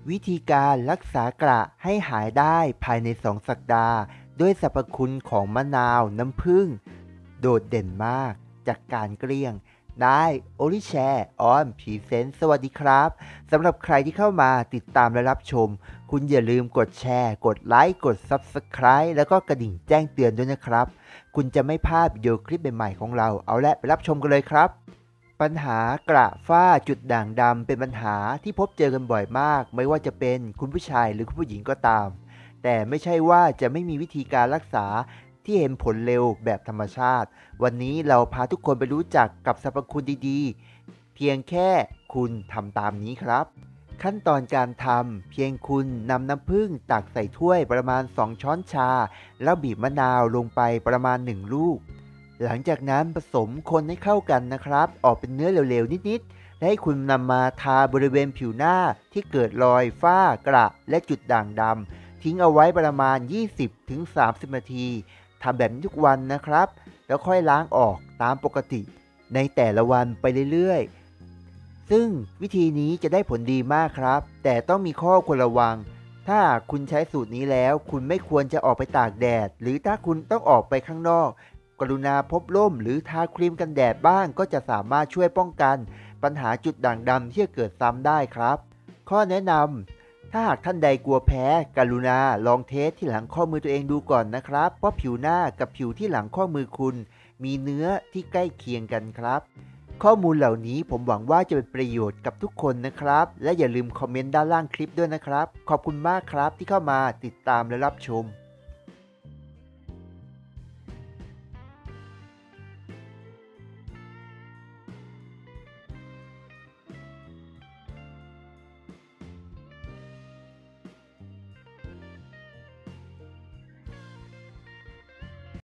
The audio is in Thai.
วิธีการรักษากระให้หายได้ภายใน2 สัปดาห์ด้วยสรรพคุณของมะนาวน้ำผึ้งโดดเด่นมากจากการเกลี้ยงได้โอลิแชร์ออนพรีเซนต์สวัสดีครับสำหรับใครที่เข้ามาติดตามและรับชมคุณอย่าลืมกดแชร์กดไลค์กด Subscribe แล้วก็กระดิ่งแจ้งเตือนด้วยนะครับคุณจะไม่พลาดวิดีโอคลิปใหม่ๆของเราเอาละไปรับชมกันเลยครับปัญหากระฝ้าจุดด่างดำเป็นปัญหาที่พบเจอกันบ่อยมากไม่ว่าจะเป็นคุณผู้ชายหรือคุณผู้หญิงก็ตามแต่ไม่ใช่ว่าจะไม่มีวิธีการรักษาที่เห็นผลเร็วแบบธรรมชาติวันนี้เราพาทุกคนไปรู้จักกับสรรพคุณดีๆเพียงแค่คุณทำตามนี้ครับขั้นตอนการทำเพียงคุณนำน้ำผึ้งตักใส่ถ้วยประมาณ2 ช้อนชาแล้วบีบมะนาวลงไปประมาณ1 ลูกหลังจากนั้นผสมคนให้เข้ากันนะครับออกเป็นเนื้อเหลวๆนิดๆและให้คุณนำมาทาบริเวณผิวหน้าที่เกิดรอยฝ้ากระและจุดด่างดำทิ้งเอาไว้ประมาณ 20-30 นาทีทำแบบนี้ทุกวันนะครับแล้วค่อยล้างออกตามปกติในแต่ละวันไปเรื่อยๆซึ่งวิธีนี้จะได้ผลดีมากครับแต่ต้องมีข้อควรระวังถ้าคุณใช้สูตรนี้แล้วคุณไม่ควรจะออกไปตากแดดหรือถ้าคุณต้องออกไปข้างนอกกรุณาพกร่มหรือทาครีมกันแดดบ้างก็จะสามารถช่วยป้องกันปัญหาจุดด่างดำที่จะเกิดซ้ำได้ครับข้อแนะนำถ้าหากท่านใดกลัวแพ้กรุณาลองเทสที่หลังข้อมือตัวเองดูก่อนนะครับเพราะผิวหน้ากับผิวที่หลังข้อมือคุณมีเนื้อที่ใกล้เคียงกันครับข้อมูลเหล่านี้ผมหวังว่าจะเป็นประโยชน์กับทุกคนนะครับและอย่าลืมคอมเมนต์ด้านล่างคลิปด้วยนะครับขอบคุณมากครับที่เข้ามาติดตามและรับชม